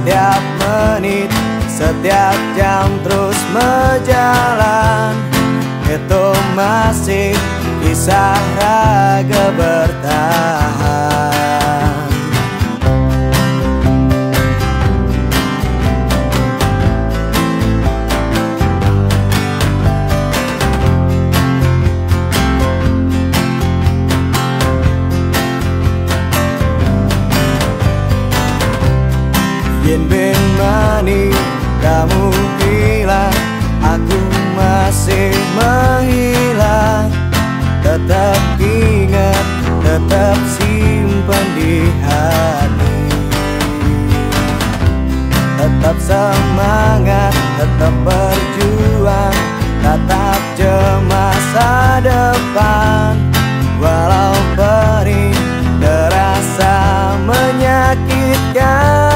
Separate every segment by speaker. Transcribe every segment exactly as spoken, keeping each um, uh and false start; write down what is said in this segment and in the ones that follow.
Speaker 1: setiap menit, setiap jam terus berjalan. Itu masih kisah raga bertahan. Yen ben mani kamu hilang, aku masih menghilang. Tetap ingat, tetap simpan di hati. Tetap semangat, tetap berjuang, tatap cemas masa depan. Walau perih terasa menyakitkan,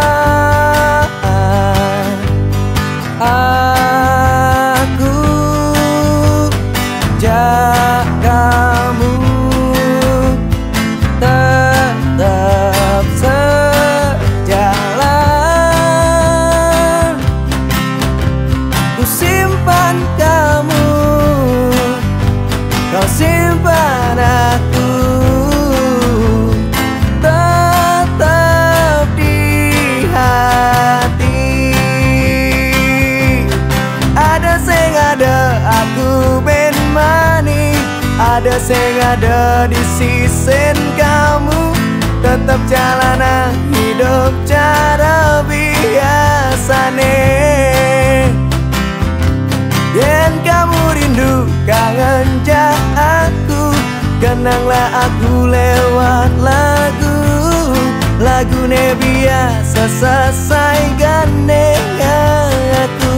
Speaker 1: aku jagamu tetap sejalan. Ku simpan kamu, kau simpan aku, tetap di hati. Ada sing ada aku ben mani, ada sing ada di sisi kamu. Tetap jalanan hidup cara biasane. Yen kamu rindu kangen jak aku, kenanglah aku lewat lagu. Lagune biasa selesai gandeng aku.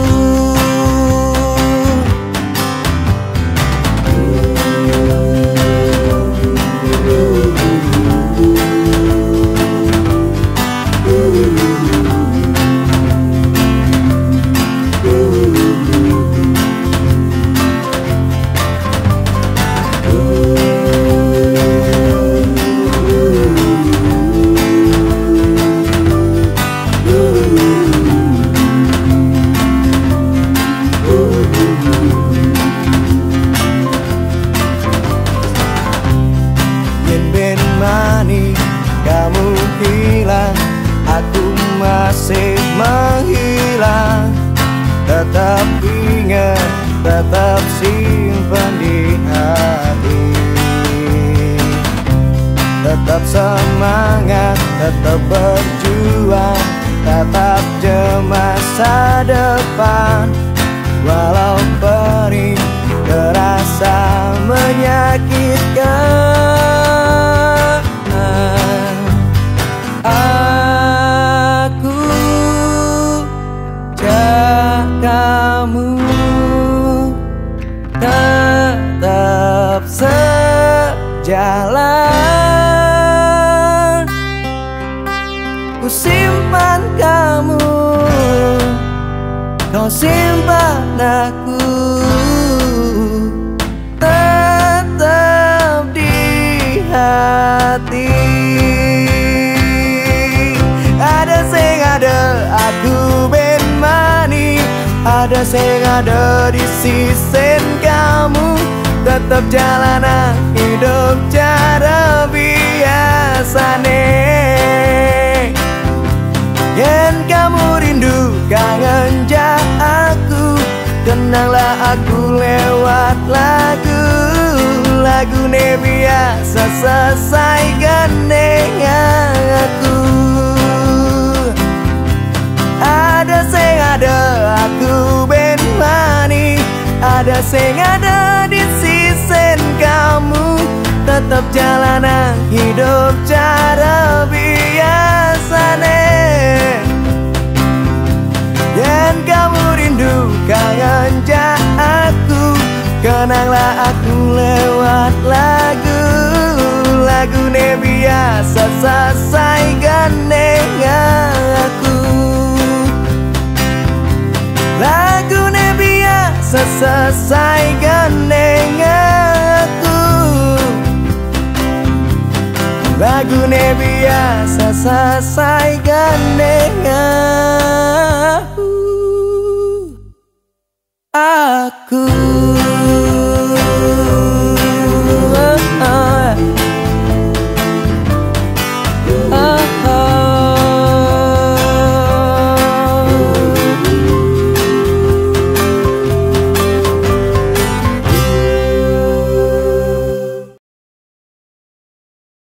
Speaker 1: Kamu hilang, aku masih menghilang. Tetap ingat, tetap simpan di hati. Tetap semangat, tetap berjuang, tatap cemas masa depan. Walau perih terasa menyakitkan, aku jagamu tetap sejalan. Ku simpan kamu, kau simpan aku, tetap di hati. Aku ben mani, ada sing ada di sisi kamu. Tetap jalanan hidup cara biasane. Yen kamu rindu kangen jak aku, kenanglah aku lewat lagu. Lagune biasa selesai gandeng aku. Ada sing ada aku ben mani, ada sing ada di sisi kamu. Tetap jalanan hidup cara biasane. Yen kamu rindu kangen jak aku, kenanglah aku lewat lagu. Lagune biasa selesai gandeng aku. Lagune biasa selesai gandeng aku. lagune biasa selesai gandeng aku.